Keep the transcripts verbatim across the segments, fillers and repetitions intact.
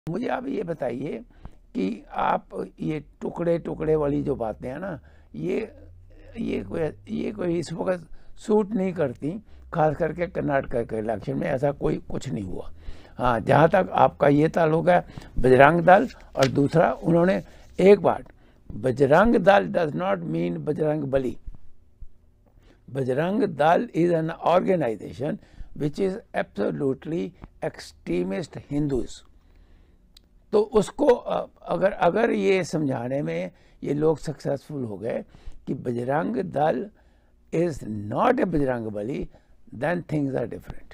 मुझे आप ये बताइए कि आप ये टुकड़े टुकड़े वाली जो बातें हैं ना, ये ये कोई ये कोई इस वक्त सूट नहीं करती, खास करके कर्नाटक के इलेक्शन में ऐसा कोई कुछ नहीं हुआ। हाँ, जहाँ तक आपका ये ताल्लुक है बजरंग दल, और दूसरा उन्होंने एक बात, Bajrang Dal does not mean Bajrang Bali. Bajrang Dal is an organization which is absolutely extremist Hindus. तो उसको अगर अगर ये समझाने में ये लोग सक्सेसफुल हो गए कि Bajrang Dal is not a Bajrang Bali, then things are different.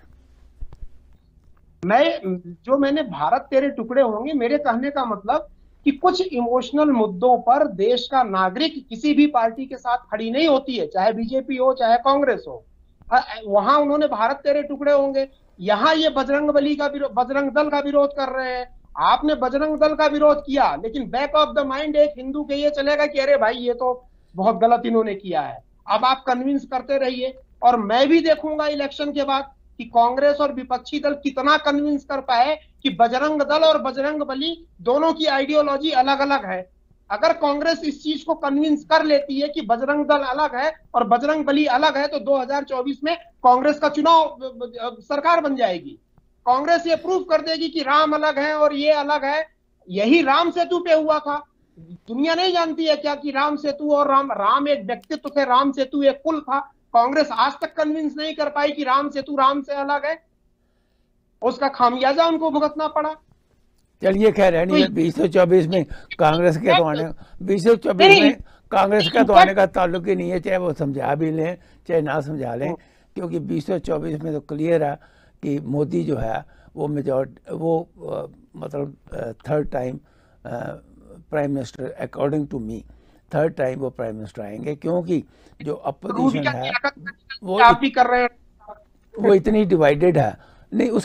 मैं जो मैंने भारत तेरे टुकड़े होंगे, मेरे कहने का मतलब कि कुछ इमोशनल मुद्दों पर देश का नागरिक किसी भी पार्टी के साथ खड़ी नहीं होती है, चाहे बीजेपी हो चाहे कांग्रेस हो। वहां उन्होंने भारत तेरे टुकड़े होंगे, यहाँ ये बजरंग बली का बजरंग दल का विरोध कर रहे हैं। आपने बजरंग दल का विरोध किया, लेकिन बैक ऑफ द माइंड एक हिंदू के ये चलेगा कि अरे भाई ये तो बहुत गलत इन्होंने किया है। अब आप कन्विंस करते रहिए, और मैं भी देखूंगा इलेक्शन के बाद कि कांग्रेस और विपक्षी दल कितना कन्विंस कर पाए कि बजरंग दल और बजरंग बली दोनों की आइडियोलॉजी अलग अलग है। अगर कांग्रेस इस चीज को कन्विंस कर लेती है कि बजरंग दल अलग है और बजरंग बली अलग है, तो दो हज़ार चौबीस में कांग्रेस का चुनाव सरकार बन जाएगी। कांग्रेस ये प्रूव कर देगी कि राम अलग है और ये अलग है। यही राम सेतु पे हुआ था। दुनिया नहीं जानती है क्या कि राम सेतु और राम राम एक व्यक्तित्व थे, राम सेतु एक कुल था। कांग्रेस आज तक कन्विंस नहीं कर पाई कि राम सेतु राम से अलग है। उसका खामियाजा उनको भुगतना पड़ा। चलिए खैर है नहीं, बीस सौ चौबीस में कांग्रेस के तो आने बीस सौ चौबीस में कांग्रेस का तो आने का ताल्लुक ही नहीं है, चाहे वो समझा भी लें चाहे ना समझा लें, क्योंकि बीस सौ चौबीस में तो क्लियर है कि मोदी जो है वो मेजॉरिटी वो आ, मतलब third time prime minister, according to me third time वो प्राइम मिनिस्टर आएंगे, क्योंकि जो अपोजिशन है वो आप ही कर रहे हैं। वो इतनी डिवाइडेड है। नहीं, उस